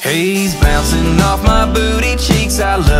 Haze bouncing off my booty cheeks. I love